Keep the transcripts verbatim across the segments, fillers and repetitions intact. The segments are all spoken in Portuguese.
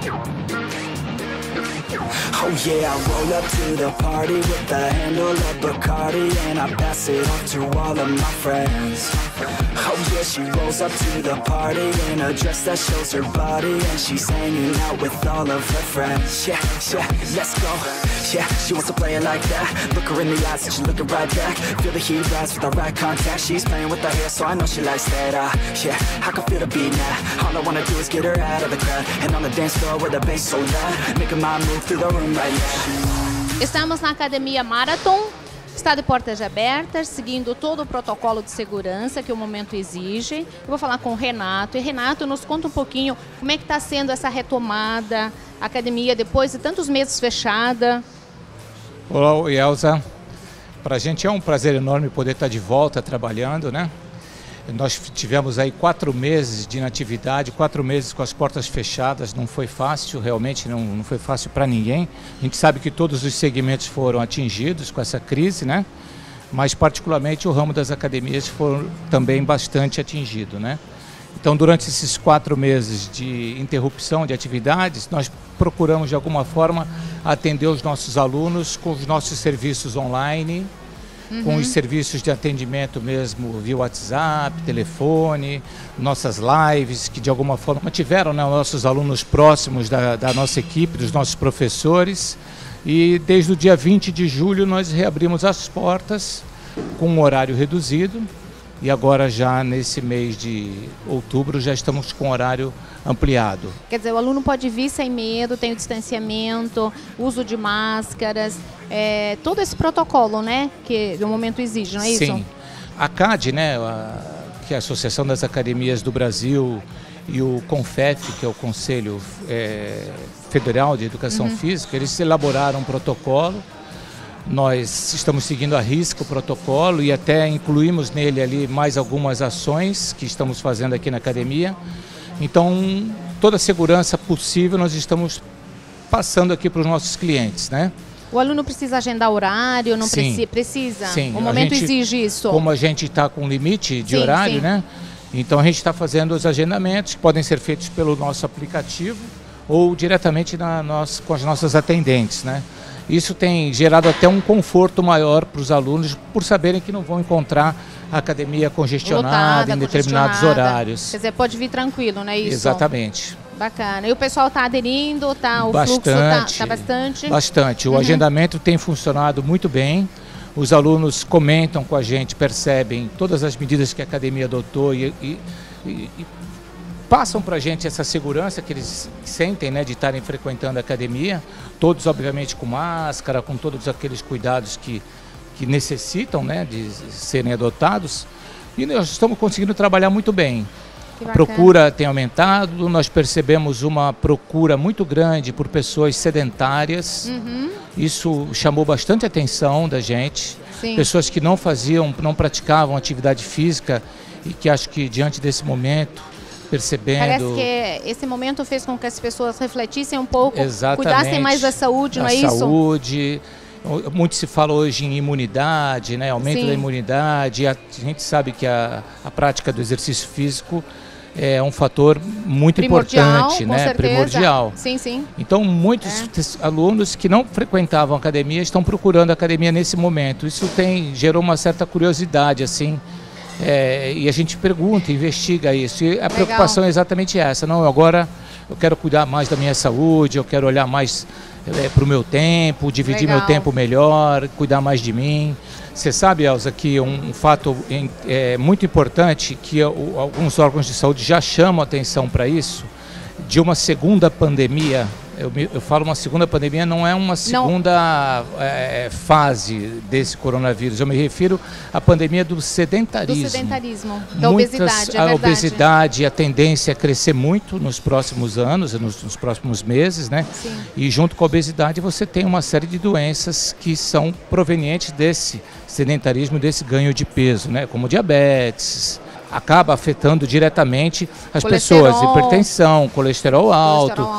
Oh yeah, I roll up to the party with the handle of Bacardi, and I pass it off to all of my friends. Oh yeah, she rolls up to the party in a dress that shows her body, and she's hanging out with all of her friends. Yeah, yeah, let's go. Yeah, she wants to play it like that. Look her in the eyes and she's looking right back. Feel the heat rise with the right contact. She's playing with her hair, so I know she likes that. uh, Yeah, I can feel the beat now. All I wanna do is get her out of the crowd, and on the dance floor with the bass so loud, making my move through the room right now. Estamos na Academia Marathon, está de portas abertas, seguindo todo o protocolo de segurança que o momento exige. Eu vou falar com o Renato. E Renato, nos conta um pouquinho como é que está sendo essa retomada, a academia depois de tantos meses fechada. Olá, Elza. Para a gente é um prazer enorme poder estar de volta trabalhando, né? Nós tivemos aí quatro meses de inatividade, quatro meses com as portas fechadas, não foi fácil, realmente não, não foi fácil para ninguém. A gente sabe que todos os segmentos foram atingidos com essa crise, né? Mas particularmente o ramo das academias foi também bastante atingido, né? Então, durante esses quatro meses de interrupção de atividades, nós procuramos de alguma forma atender os nossos alunos com os nossos serviços online, Uhum. com os serviços de atendimento mesmo via WhatsApp, telefone, nossas lives, que de alguma forma tiveram, né, nossos alunos próximos da, da nossa equipe, dos nossos professores. E desde o dia vinte de julho nós reabrimos as portas com um horário reduzido. E agora já nesse mês de outubro já estamos com horário ampliado. Quer dizer, o aluno pode vir sem medo, tem o distanciamento, uso de máscaras, é, todo esse protocolo, né, que no momento exige, não é isso? Sim. A C A D, né, a, que é a Associação das Academias do Brasil, e o CONFEF, que é o Conselho é, Federal de Educação uhum. Física, eles elaboraram um protocolo. Nós estamos seguindo à risca o protocolo e até incluímos nele ali mais algumas ações que estamos fazendo aqui na academia. Então, toda a segurança possível nós estamos passando aqui para os nossos clientes, né? O aluno precisa agendar horário, não sim, preci precisa? Sim. O momento gente, exige isso? Como a gente está com limite de sim, horário, sim. né? Então a gente está fazendo os agendamentos que podem ser feitos pelo nosso aplicativo ou diretamente na nossa, com as nossas atendentes, né? Isso tem gerado até um conforto maior para os alunos por saberem que não vão encontrar a academia congestionada Lotada, em determinados horários. Quer dizer, pode vir tranquilo, não é isso? Exatamente. Bacana. E o pessoal está aderindo, tá, o bastante, fluxo está tá bastante? Bastante. O uhum. agendamento tem funcionado muito bem. Os alunos comentam com a gente, percebem todas as medidas que a academia adotou e, e, e, e passam para a gente essa segurança que eles sentem, né, de estarem frequentando a academia, todos obviamente com máscara, com todos aqueles cuidados que, que necessitam, né, de serem adotados, e nós estamos conseguindo trabalhar muito bem. A procura tem aumentado, nós percebemos uma procura muito grande por pessoas sedentárias, uhum. Isso chamou bastante atenção da gente, Sim. pessoas que não faziam, não praticavam atividade física e que acho que diante desse momento, percebendo... Parece que esse momento fez com que as pessoas refletissem um pouco, Exatamente, cuidassem mais da saúde, não é isso? Da saúde, muito se fala hoje em imunidade, né? Aumento Sim. da imunidade, a gente sabe que a, a prática do exercício físico é um fator muito primordial, importante, né? Certeza. Primordial. Sim, sim. Então, muitos é. alunos que não frequentavam a academia estão procurando a academia nesse momento. Isso tem, gerou uma certa curiosidade, assim, é, e a gente pergunta, investiga isso. E a Legal. preocupação é exatamente essa. Não, agora eu quero cuidar mais da minha saúde, eu quero olhar mais é, para o meu tempo, dividir Legal. meu tempo melhor, cuidar mais de mim. Você sabe, Elza, que um, um fato é, muito importante, que o, alguns órgãos de saúde já chamam atenção para isso, de uma segunda pandemia. Eu, eu falo uma segunda pandemia, não é uma segunda é, fase desse coronavírus. Eu me refiro à pandemia do sedentarismo. Do sedentarismo, da Muitas, obesidade, é a verdade. obesidade, a tendência é crescer muito nos próximos anos, nos, nos próximos meses, né? Sim. E junto com a obesidade você tem uma série de doenças que são provenientes desse sedentarismo, desse ganho de peso, né? Como diabetes, acaba afetando diretamente as pessoas, hipertensão, colesterol alto, colesterol alto.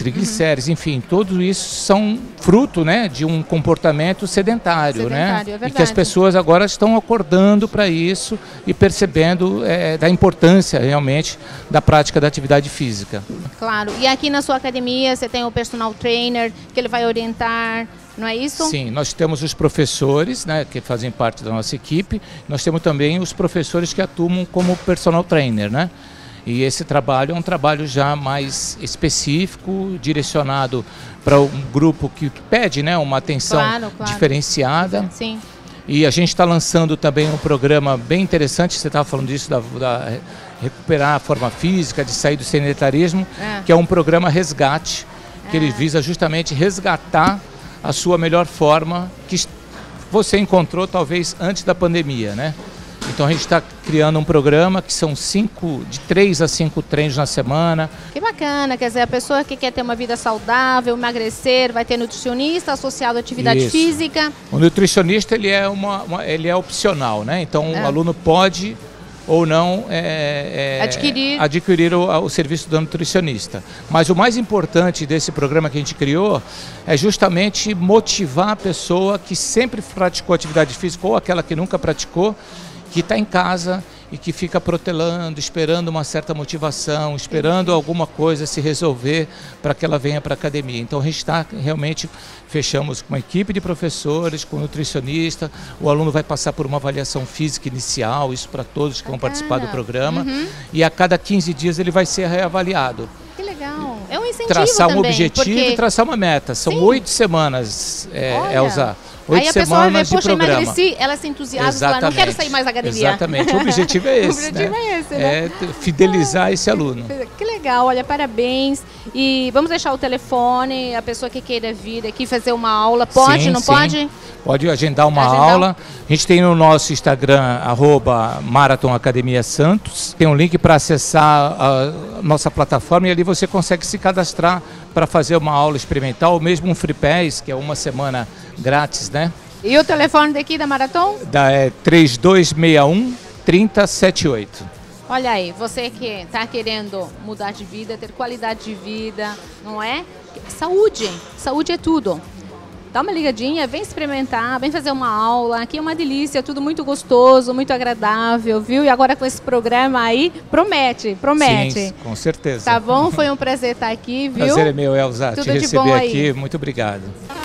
triglicérides, uhum. enfim, tudo isso são fruto, né, de um comportamento sedentário, sedentário, né? É e que as pessoas agora estão acordando para isso e percebendo é, da importância realmente da prática da atividade física. Claro, e aqui na sua academia você tem o personal trainer que ele vai orientar, não é isso? Sim, nós temos os professores, né, que fazem parte da nossa equipe, nós temos também os professores que atuam como personal trainer, né? E esse trabalho é um trabalho já mais específico, direcionado para um grupo que pede, né, uma atenção claro, claro. diferenciada. Sim. E a gente está lançando também um programa bem interessante, você estava falando disso, da, da recuperar a forma física, de sair do sedentarismo, é. que é um programa resgate, que é. ele visa justamente resgatar a sua melhor forma que você encontrou talvez antes da pandemia, né? Então a gente está criando um programa que são cinco, de três a cinco treinos na semana. Que bacana, quer dizer, a pessoa que quer ter uma vida saudável, emagrecer, vai ter nutricionista associado à atividade Isso. física. O nutricionista ele é, uma, uma, ele é opcional, né? Então é. o aluno pode ou não é, é, adquirir, adquirir o, o serviço do nutricionista. Mas o mais importante desse programa que a gente criou é justamente motivar a pessoa que sempre praticou atividade física ou aquela que nunca praticou, que está em casa e que fica protelando, esperando uma certa motivação, esperando alguma coisa se resolver para que ela venha para a academia. Então a gente está realmente, fechamos com uma equipe de professores, com nutricionista, o aluno vai passar por uma avaliação física inicial, isso para todos que vão participar do programa, uhum. e a cada quinze dias ele vai ser reavaliado. Que legal, é um incentivo traçar também, um objetivo porque... e traçar uma meta, são oito semanas, é, Elza. Aí a pessoa vê, poxa, programa. emagreci, ela se entusiasma, fala, não quero sair mais da academia. Exatamente, o objetivo é esse. O objetivo né? é esse, né? É fidelizar ah, esse aluno. Que legal, olha, parabéns. E vamos deixar o telefone, a pessoa que queira vir aqui fazer uma aula, pode, sim, não sim. pode? Pode agendar uma agendar. aula. A gente tem no nosso Instagram, arroba Marathon Academia Santos. Tem um link para acessar a nossa plataforma e ali você consegue se cadastrar para fazer uma aula experimental, ou mesmo um Free Pass, que é uma semana grátis, né? E o telefone daqui da Marathon? Da, é três dois seis um, três zero sete oito. Olha aí, você que está querendo mudar de vida, ter qualidade de vida, não é? Saúde, saúde é tudo. Dá uma ligadinha, vem experimentar, vem fazer uma aula. Aqui é uma delícia, tudo muito gostoso, muito agradável, viu? E agora com esse programa aí, promete, promete. Sim, com certeza. Tá bom? Foi um prazer estar aqui, viu? Prazer é meu, Elza, tudo te de receber bom aqui. aí. Muito obrigado.